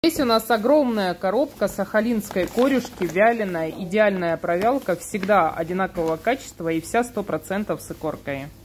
Здесь у нас огромная коробка сахалинской корюшки, вяленая, идеальная провялка, всегда одинакового качества и вся 100% с икоркой.